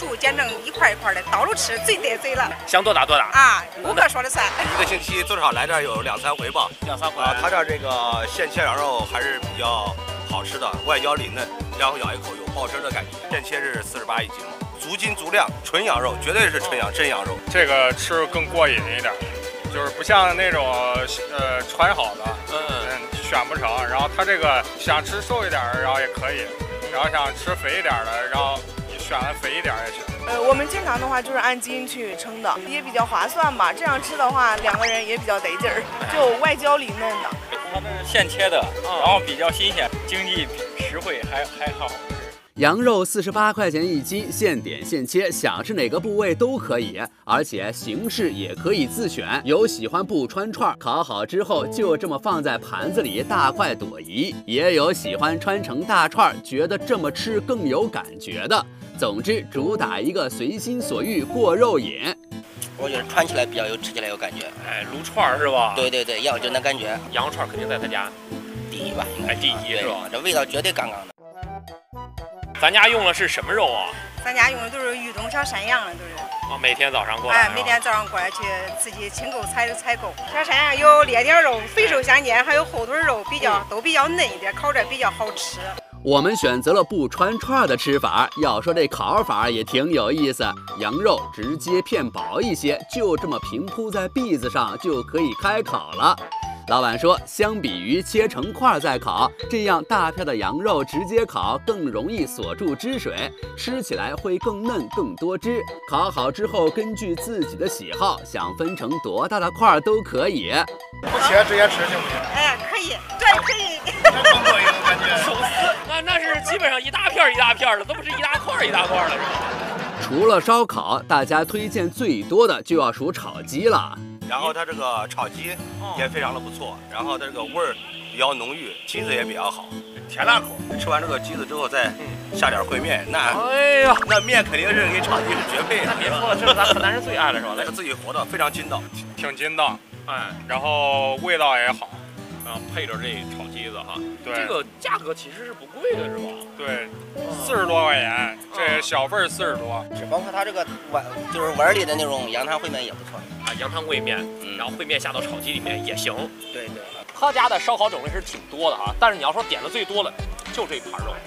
熟剪成一块一块的，到处吃最得罪了。 想多大多大啊，顾客说了算。 一个星期最少来这儿有2、3回吧。 2、3回。 他这儿这个现切羊肉还是比较好吃的，外焦里嫩，然后咬一口有爆汁的感觉。现切是48一斤嘛，足斤足量，纯羊肉，绝对是真羊肉。 这个吃更过瘾一点，就是不像那种穿好的，选不成。然后他这个想吃瘦一点的，然后也可以，然后想吃肥一点的，然后你选了肥一点也行。 我们经常的话就是按斤去称的，也比较划算吧。这样吃的话，2个人也比较得劲儿，就外焦里嫩的。 它这是现切的，然后比较新鲜，经济实惠，还好吃。 羊肉48块钱一斤，现点现切，想吃哪个部位都可以，而且形式也可以自选。有喜欢不穿串，烤好之后就这么放在盘子里大快朵颐；也有喜欢穿成大串，觉得这么吃更有感觉的。总之，主打一个随心所欲过肉瘾。 我觉得穿起来比较有，吃起来有感觉。 哎，撸串是吧？ 对，要就那感觉。 羊肉串肯定在他家第一吧，应该第一是吧？ 这味道绝对杠杠的。 咱家用的是什么肉啊？ 咱家用的都是豫东小山羊的，都是。 每天早上过来。 哎，每天早上过来去自己亲购采购。小山羊有烈点肉，肥瘦相间，还有后腿肉，都比较嫩一点，烤着比较好吃。 我们选择了不穿串的吃法，要说这烤法也挺有意思。羊肉直接片薄一些，就这么平铺在篦子上就可以开烤了。老板说，相比于切成块再烤，这样大片的羊肉直接烤更容易锁住汁水，吃起来会更嫩更多汁。烤好之后，根据自己的喜好，想分成多大的块都可以。 不切直接吃行不行？ 哎，可以，对，可以。 更过瘾的感觉。 手撕，那是基本上一大片一大片的，都不是一大块一大块的，是吧？ 除了烧烤，大家推荐最多的就要数炒鸡了。 然后它这个炒鸡也非常的不错，然后它这个味儿比较浓郁，鸡子也比较好，甜辣口。吃完这个鸡子之后再下点烩面，那面肯定是给炒鸡是绝配的。 那别说了，这是咱河南人最爱的是吧？ 那是自己活的，非常筋道， 挺筋道，然后味道也好。 配着这炒鸡子哈， 对， 这个价格其实是不贵的，是吧？ 对，40多块钱，这小份40多。 只包括它这个碗里的那种羊汤烩面也不错啊，羊汤烩面，然后烩面下到炒鸡里面也行。 对。 他家的烧烤种类是挺多的啊，但是你要说点的最多的，就这一盘肉。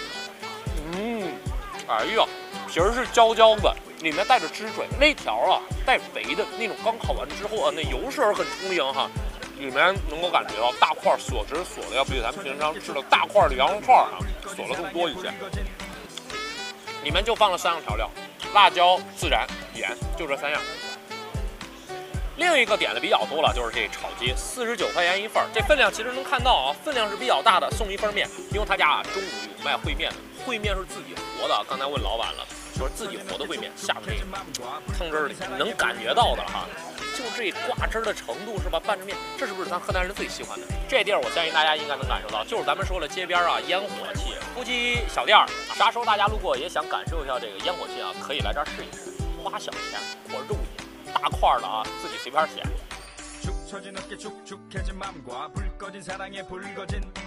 哎呀，皮儿是焦焦的，里面带着汁水，那条啊带肥的那种，刚烤完之后啊，那油水很充盈哈。里面能够感觉到大块锁汁锁的要比咱们平常吃的大块的羊肉串啊锁的更多一些。里面就放了3样调料，辣椒、孜然、盐，就这3样。另一个点的比较多了，就是这炒鸡，49块钱一份，这分量其实能看到啊，分量是比较大的，送1份面。因为他家中午有卖烩面的，烩面是自己和的，刚才问老板了，说自己和的烩面下到这个汤汁里，能感觉到的哈。就这挂汁的程度是吧？拌着面，这是不是咱河南人最喜欢的？这地儿我相信大家应该能感受到，就是咱们说了街边啊烟火气，夫妻小店儿，啥时候大家路过也想感受一下这个烟火气啊，可以来这儿试一试，花小钱或肉眼，大块的啊自己随便选。